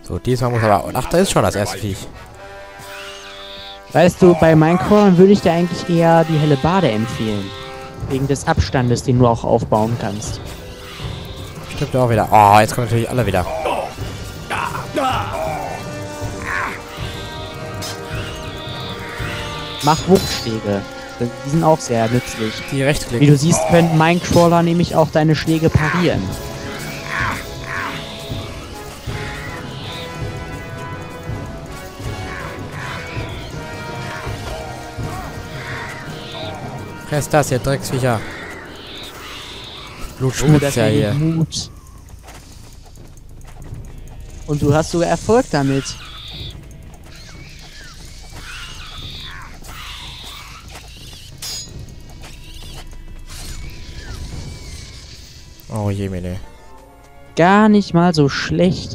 So, diesmal muss aber... Ach, da ist schon das erste Viech. Weißt du, bei Minecrawlern würde ich dir eigentlich eher die Hellebarde empfehlen. Wegen des Abstandes, den du auch aufbauen kannst. Stimmt auch wieder. Oh, jetzt kommen natürlich alle wieder. Mach Wuchtschläge. Die sind auch sehr nützlich. Die Rechtsklick. Wie du siehst, können Minecrawler nämlich auch deine Schläge parieren. Fress das, ihr Drecksviecher. Blut Oh, schmutzt das ja wäre hier. Mut. Und du hast sogar Erfolg damit. Oh je, Mene. Gar nicht mal so schlecht.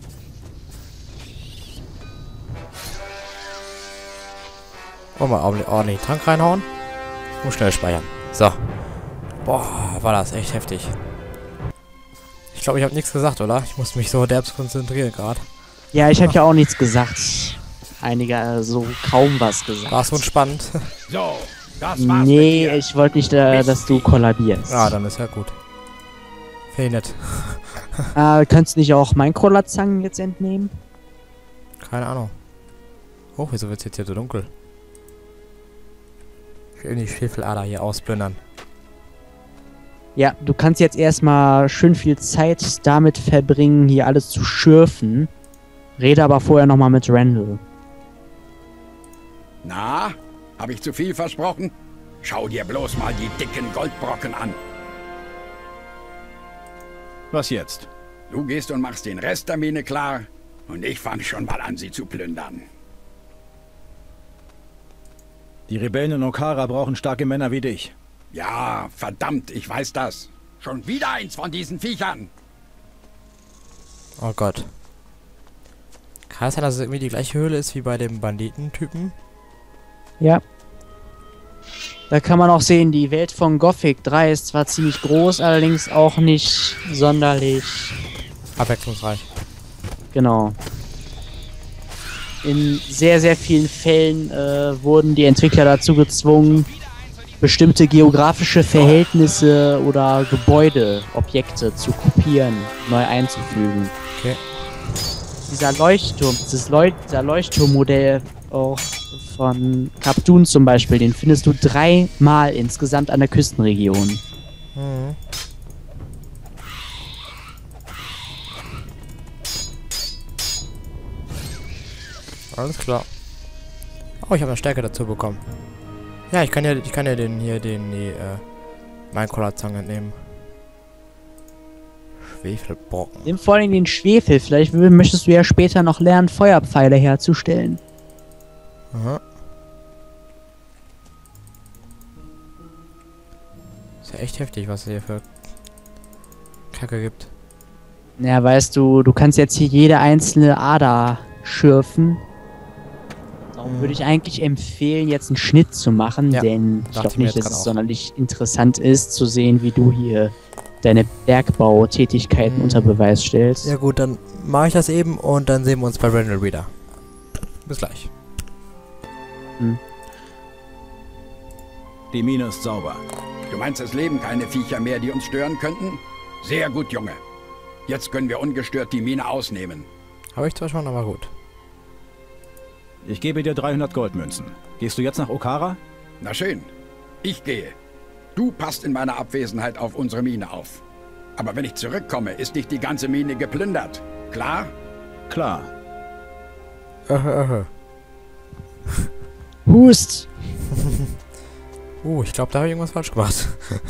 Oh, mal ordentlich Trank reinhauen. Und schnell speichern. So. Boah, war das echt heftig. Ich glaube, ich habe nichts gesagt, oder? Ich muss mich so derbs konzentrieren gerade. Ja, ich habe ja auch nichts gesagt. Einige so kaum was gesagt. War so spannend. So, das war's Nee, mit dir. ich wollte nicht, dass du kollabierst. Ja, dann ist ja gut. Finde ich nett. Kannst du nicht auch Minecrawler-Zangen jetzt entnehmen? Keine Ahnung. Oh, wieso wird es jetzt hier so dunkel? Ich will die Schwefelader hier ausplündern. Ja, du kannst jetzt erstmal schön viel Zeit damit verbringen, hier alles zu schürfen. Rede aber vorher nochmal mit Randall. Na, habe ich zu viel versprochen? Schau dir bloß mal die dicken Goldbrocken an. Was jetzt? Du gehst und machst den Rest der Mine klar und ich fange schon mal an, sie zu plündern. Die Rebellen in Okara brauchen starke Männer wie dich. Ja, verdammt, ich weiß das. Schon wieder eins von diesen Viechern. Oh Gott. Kann es sein, dass es irgendwie die gleiche Höhle ist wie bei dem Banditentypen? Ja. Da kann man auch sehen, die Welt von Gothic 3 ist zwar ziemlich groß, allerdings auch nicht sonderlich... Abwechslungsreich. Genau. In sehr, sehr vielen Fällen wurden die Entwickler dazu gezwungen, bestimmte geografische Verhältnisse oder Gebäude, Objekte zu kopieren, neu einzufügen. Okay. Dieser Leuchtturm, dieser Leuchtturmmodell auch von Kaptun zum Beispiel, den findest du 3-mal insgesamt an der Küstenregion. Mhm. Alles klar. Oh, ich habe eine Stärke dazu bekommen. Ja, ich kann ja die Minecrawler-Zange entnehmen. Schwefelbrocken. Nimm vor allem den Schwefel, vielleicht möchtest du ja später noch lernen, Feuerpfeile herzustellen. Aha. Ist ja echt heftig, was es hier für Kacke gibt. Ja, weißt du, du kannst jetzt hier jede einzelne Ader schürfen. Darum würde ich eigentlich empfehlen, jetzt einen Schnitt zu machen, Ja, denn ich dachte glaube ich mir nicht, jetzt dass grad es auch. sonderlich interessant ist, zu sehen, wie du hier deine Bergbautätigkeiten unter Beweis stellst. Ja gut, dann mache ich das eben und dann sehen wir uns bei Randall wieder. Bis gleich. Die Mine ist sauber. Du meinst, es leben keine Viecher mehr, die uns stören könnten? Sehr gut, Junge. Jetzt können wir ungestört die Mine ausnehmen. Habe ich zwar schon, aber gut. Ich gebe dir 300 Goldmünzen. Gehst du jetzt nach Okara? Na schön. Ich gehe. Du passt in meiner Abwesenheit auf unsere Mine auf. Aber wenn ich zurückkomme, ist nicht die ganze Mine geplündert. Klar? Klar. Hust! Ich glaube, da habe ich irgendwas falsch gemacht.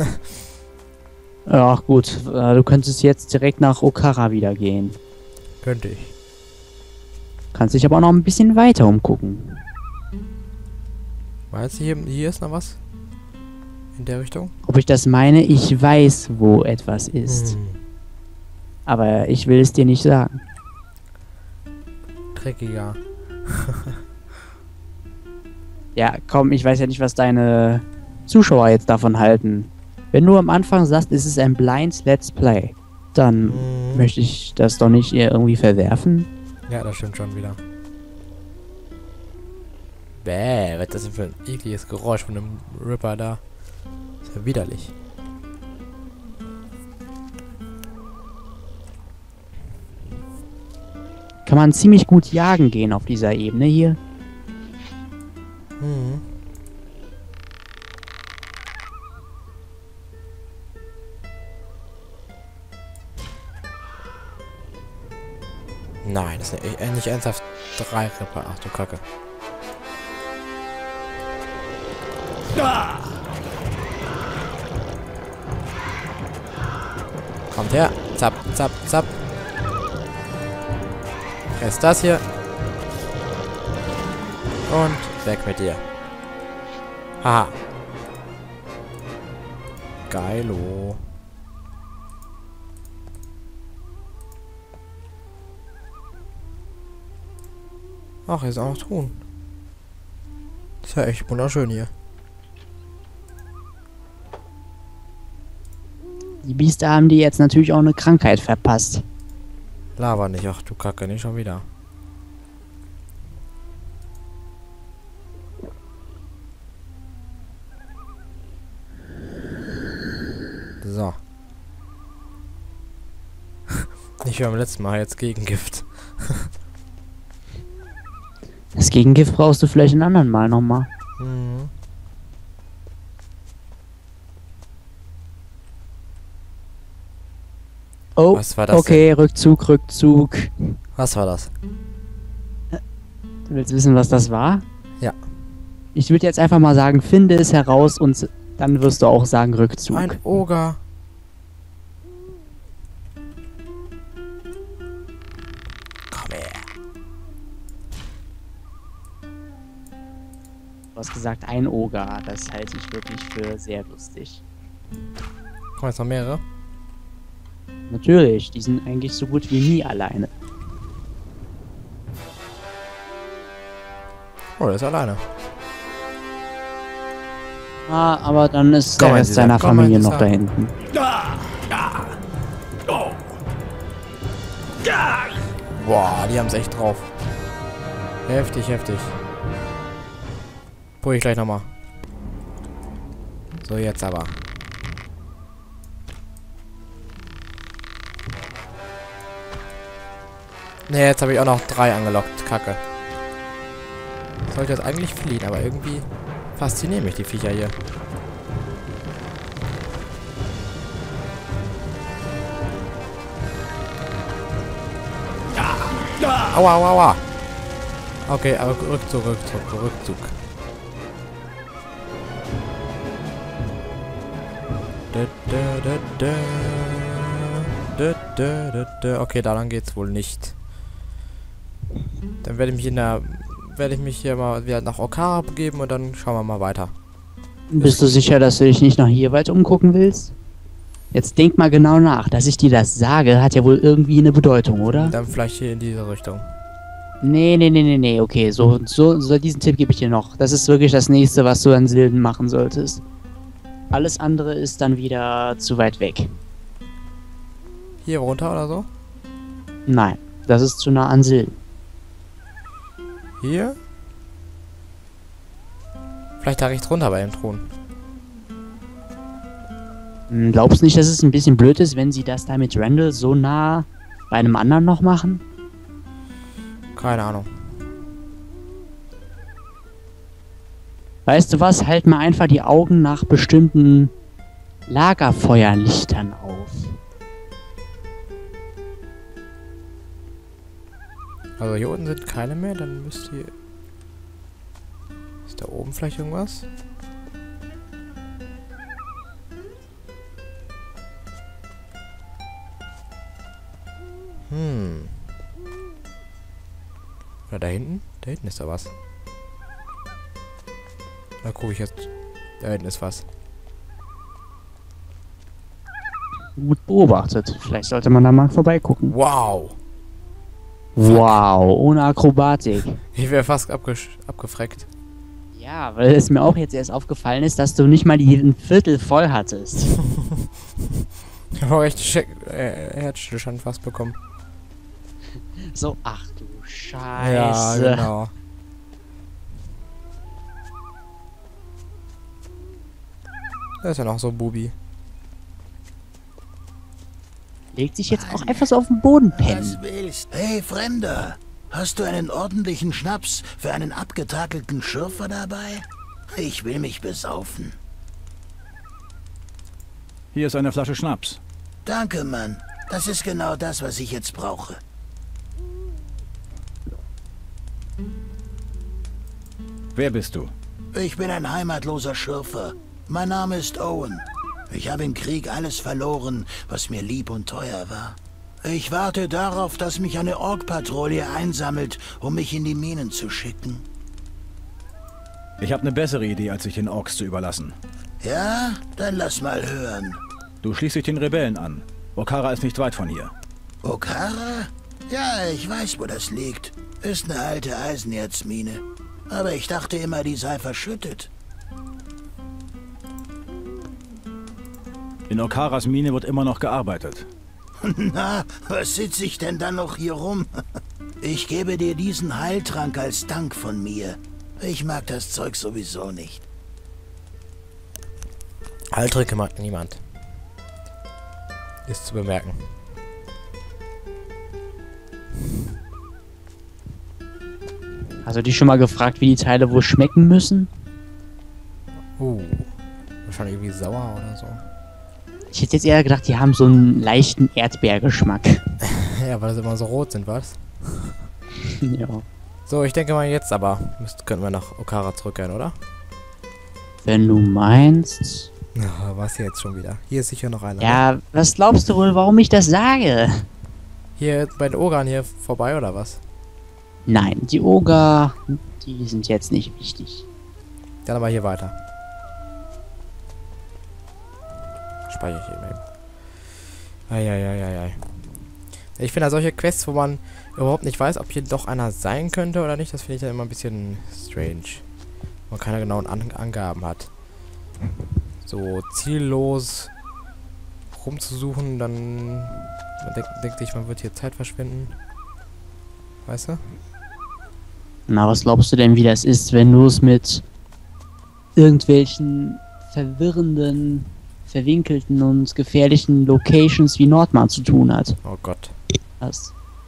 Ja, gut. Du könntest jetzt direkt nach Okara wieder gehen. Könnte ich. Kannst dich aber auch noch ein bisschen weiter umgucken. Meinst du, hier ist noch was? In der Richtung? Ob ich das meine? Ich weiß, wo etwas ist. Aber ich will es dir nicht sagen. Dreckiger. Ja, komm, ich weiß ja nicht, was deine Zuschauer jetzt davon halten. Wenn du am Anfang sagst, es ist ein Blind Let's Play, dann möchte ich das doch nicht irgendwie verwerfen. Ja, das stimmt schon wieder. Bäh, was ist das denn für ein ekliges Geräusch von einem Ripper da? Ist ja widerlich. Kann man ziemlich gut jagen gehen auf dieser Ebene hier. Mhm. Nein, das ist nicht ernsthaft 3 Ripper. Ach du Kacke. Kommt her. Zapp, zapp, zapp. Ist das hier. Und weg mit dir. Haha. Geilo. Ach, hier ist auch noch Ton. Das ist ja echt wunderschön hier. Die Biester haben dir jetzt natürlich auch eine Krankheit verpasst. Lava nicht. Ach du Kacke, nicht schon wieder. So. Nicht wie beim letzten Mal, jetzt Gegengift. Das Gegengift brauchst du vielleicht ein anderen Mal nochmal. Mhm. Oh, Was war das okay, Rückzug, Rückzug. Was war das? Du willst wissen, was das war? Ja. Ich würde jetzt einfach mal sagen, finde es heraus und dann wirst du auch sagen Rückzug. Ein Oger. Komm her. Du hast gesagt, ein Oger. Das halte ich wirklich für sehr lustig. Kommen jetzt noch mehrere? Natürlich, die sind eigentlich so gut wie nie alleine. Oh, der ist alleine. Ah, aber dann ist Komm, der Rest dieser, seiner komm, Familie dieser. noch da hinten. Boah, die haben es echt drauf. Heftig, heftig. Probier ich gleich nochmal. So, jetzt aber. Ne, jetzt habe ich auch noch 3 angelockt. Kacke. Sollte jetzt eigentlich fliehen, aber irgendwie faszinieren mich die Viecher hier. Aua, aua, aua. Okay, aber Rückzug, Rückzug, Rückzug. Okay, daran geht's wohl nicht. Dann werde ich mich hier mal wieder nach Okara begeben und dann schauen wir mal weiter. Bist du sicher, dass du dich nicht noch hier weit umgucken willst? Jetzt denk mal genau nach. Dass ich dir das sage, hat ja wohl irgendwie eine Bedeutung, oder? Dann vielleicht hier in diese Richtung. Nee. Okay, so diesen Tipp gebe ich dir noch. Das ist wirklich das nächste, was du an Silden machen solltest. Alles andere ist dann wieder zu weit weg. Hier runter oder so? Nein, das ist zu nah an Silden. Hier? Vielleicht da rechts runter bei dem Thron. Glaubst du nicht, dass es ein bisschen blöd ist, wenn sie das da mit Randall so nah bei einem anderen noch machen? Keine Ahnung. Weißt du was? Halt mal einfach die Augen nach bestimmten Lagerfeuerlichtern auf. Also hier unten sind keine mehr, dann müsst ihr... Ist da oben vielleicht irgendwas? Oder da hinten? Da hinten ist da was. Da gucke ich jetzt. Da hinten ist was. Gut beobachtet. Vielleicht sollte man da mal vorbeigucken. Wow! Wow, ohne Akrobatik. Ich wäre fast abgefreckt. Ja, weil es mir auch jetzt erst aufgefallen ist, dass du nicht mal ein Viertel voll hattest. Ich habe auch echt Herzstillstand fast bekommen. So, ach du Scheiße. Ja, genau. Da ist ja noch so ein Bubi. Legt sich jetzt auch einfach so auf den Boden pennen. Was willst? Hey, Fremder! Hast du einen ordentlichen Schnaps für einen abgetakelten Schürfer dabei? Ich will mich besaufen. Hier ist eine Flasche Schnaps. Danke, Mann. Das ist genau das, was ich jetzt brauche. Wer bist du? Ich bin ein heimatloser Schürfer. Mein Name ist Owen. Ich habe im Krieg alles verloren, was mir lieb und teuer war. Ich warte darauf, dass mich eine Ork-Patrouille einsammelt, um mich in die Minen zu schicken. Ich habe eine bessere Idee, als sich den Orks zu überlassen. Ja? Dann lass mal hören. Du schließt dich den Rebellen an. Okara ist nicht weit von hier. Okara? Ja, ich weiß, wo das liegt. Ist eine alte Eisenerzmine. Aber ich dachte immer, die sei verschüttet. In Okaras Mine wird immer noch gearbeitet. Na, was sitze ich denn dann noch hier rum? Ich gebe dir diesen Heiltrank als Dank von mir. Ich mag das Zeug sowieso nicht. Heiltränke mag niemand. Ist zu bemerken. Hast du dich schon mal gefragt, wie die Teile wohl schmecken müssen? Wahrscheinlich irgendwie sauer oder so. Ich hätte jetzt eher gedacht, die haben so einen leichten Erdbeergeschmack. Ja, weil sie immer so rot sind, was? Ja. So, ich denke mal jetzt aber könnten wir nach Okara zurückkehren, oder? Wenn du meinst. Ja, was jetzt schon wieder? Hier ist sicher noch einer. Ja, was glaubst du wohl, warum ich das sage? Hier bei den Ogern hier vorbei, oder was? Nein, die Oger, die sind jetzt nicht wichtig. Dann aber hier weiter. Speichere ich eben. Eieieiei. Ich finde solche Quests, wo man überhaupt nicht weiß, ob hier doch einer sein könnte oder nicht, das finde ich dann immer ein bisschen strange. Wo man keine genauen Angaben hat. So ziellos rumzusuchen, dann man denkt sich, man wird hier Zeit verschwenden. Weißt du? Na, was glaubst du denn, wie das ist, wenn du es mit irgendwelchen verwirrenden, verwinkelten und gefährlichen Locations wie Nordmar zu tun hat? Oh Gott. Was?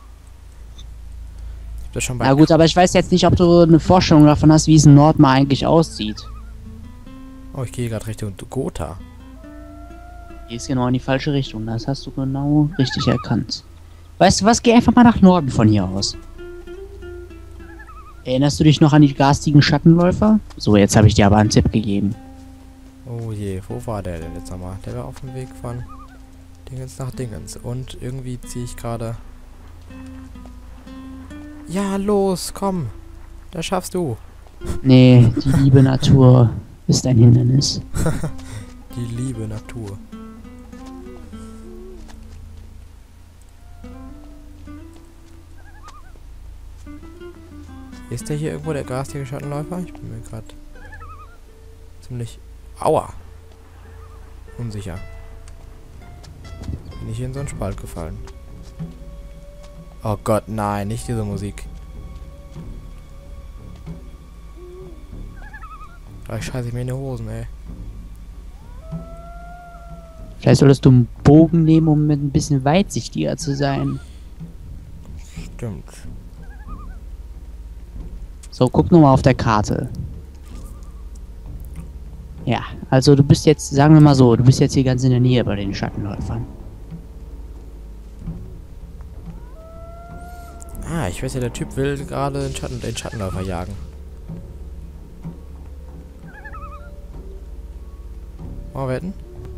Ich hab das schon bei Na gut, aber ich weiß jetzt nicht, ob du eine Vorstellung davon hast, wie es in Nordmar eigentlich aussieht. Oh, ich gehe gerade Richtung Gotha. Gehst genau in die falsche Richtung, das hast du genau richtig erkannt. Weißt du was, geh einfach mal nach Norden von hier aus. Erinnerst du dich noch an die garstigen Schattenläufer? So, jetzt habe ich dir aber einen Tipp gegeben. Oh je, wo war der denn jetzt nochmal? Der war auf dem Weg von Dingens nach Dingens. Und irgendwie ziehe ich gerade... Ja, los, komm. Das schaffst du. Nee, die liebe Natur ist ein Hindernis. Die liebe Natur. Ist der hier irgendwo, der garstige Schattenläufer? Ich bin mir gerade ziemlich... Aua! Unsicher. Bin ich hier in so einen Spalt gefallen? Oh Gott, nein, nicht diese Musik. Gleich scheiße ich mir in die Hosen, ey. Vielleicht solltest du einen Bogen nehmen, um mit ein bisschen weitsichtiger zu sein. Stimmt. So, guck nur mal auf der Karte. Ja, also du bist jetzt, sagen wir mal so, du bist jetzt hier ganz in der Nähe bei den Schattenläufern. Ah, ich weiß ja, der Typ will gerade den Schattenläufer jagen. Mal wetten?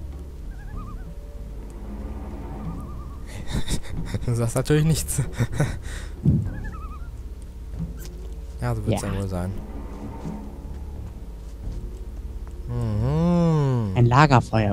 Du sagst natürlich nichts. Ja, so wird es Ja. ja wohl sein. Mhm. Ein Lagerfeuer,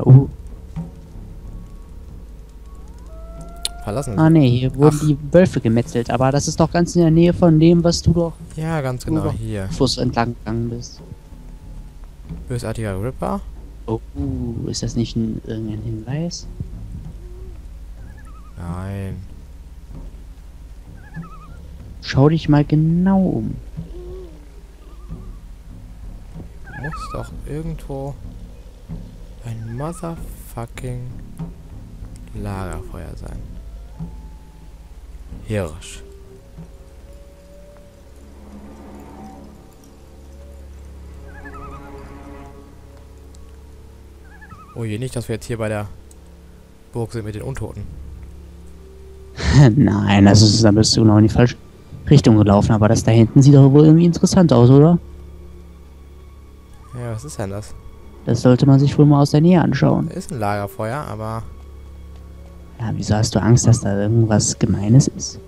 Verlassen. Ah ne, hier wurden die Wölfe gemetzelt, aber das ist doch ganz in der Nähe von dem, was du doch Ja, ganz genau, hier. Fuß entlang gegangen bist. Bösartiger Ripper. Oh, ist das nicht irgendein Hinweis? Nein. Schau dich mal genau um. Muss doch irgendwo ein motherfucking Lagerfeuer sein. Hirsch. Oh je, nicht, dass wir jetzt hier bei der Burg sind mit den Untoten. Nein, da bist du genau in die falsche Richtung gelaufen, aber das da hinten sieht doch wohl irgendwie interessant aus, oder? Ja, was ist denn das? Das sollte man sich wohl mal aus der Nähe anschauen. Ist ein Lagerfeuer, aber Ja, wieso hast du Angst, dass da irgendwas Gemeines ist?